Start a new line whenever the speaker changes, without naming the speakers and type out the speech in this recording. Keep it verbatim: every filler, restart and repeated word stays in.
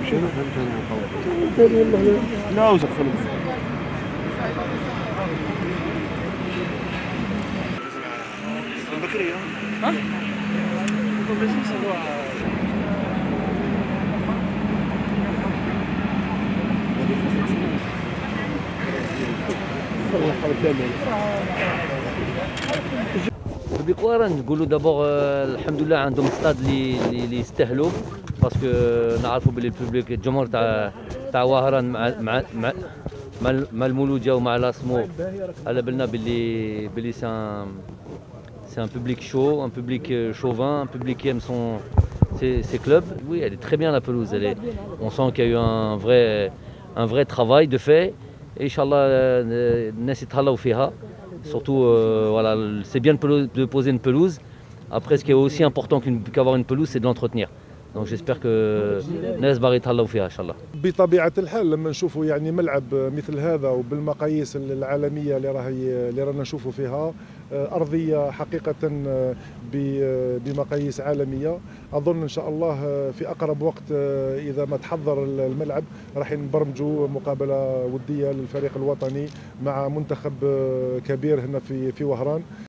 شنو فهمت انا لا وزخلوا بكري ها
بكوارا نقولوا دابور الحمد لله عندهم ستاد اللي اللي يستاهلوا باسكو نعرفوا بلي البوبليك الجمهور تاع تاع وهران مع مع مع مع المولوديه ومع لاسمو على بالنا بلي بلي سان c'est un public chaud, un public chauvin, un public qui aime son, ses, ses clubs. Oui, elle est très bien la pelouse. Elle est, on sent qu'il y a eu un vrai, un vrai travail de fait. Et Inch'Allah, surtout, euh, voilà, c'est bien de poser une pelouse. Après, ce qui est aussi important qu'avoir une pelouse, c'est de l'entretenir. Donc j'espère que الناس باغي يتهلاو فيها ان شاء الله.
بطبيعه الحال لما نشوفوا يعني ملعب مثل هذا وبالمقاييس العالميه اللي راهي اللي رانا نشوفوا فيها ارضيه حقيقه بمقاييس عالميه، اظن ان شاء الله في اقرب وقت اذا ما تحضر الملعب راح نبرمجوا مقابله وديه للفريق الوطني مع منتخب كبير هنا في في وهران.